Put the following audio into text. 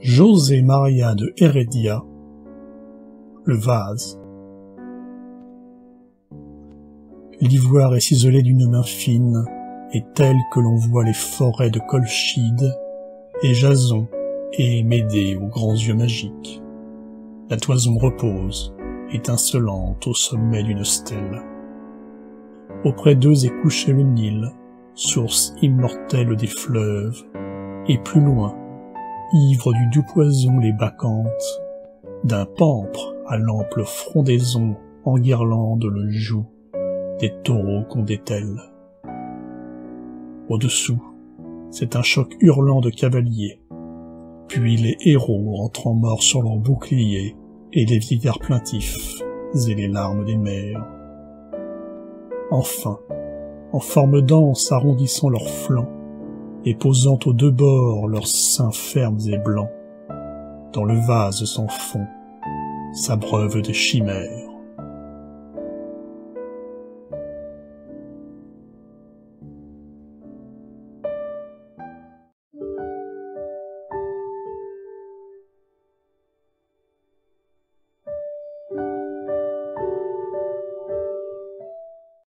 José Maria de Heredia, le vase. L'ivoire est ciselé d'une main fine, et tel que l'on voit les forêts de Colchide, et Jason et Médée aux grands yeux magiques. La toison repose, étincelante au sommet d'une stèle. Auprès d'eux est couché le Nil, source immortelle des fleuves, et plus loin, ivre du doux poison les bacchantes, d'un pampre à l'ample frondaison enguirlande le joug des taureaux qu'on dételle. Au-dessous, c'est un choc hurlant de cavaliers, puis les héros rentrant morts sur leurs boucliers, et les vieillards plaintifs, et les larmes des mères. Enfin, en forme d'anse arrondissant leurs flancs, et posant aux deux bords leurs seins fermes et blancs, dans le vase sans fond, s'abreuvent des chimères.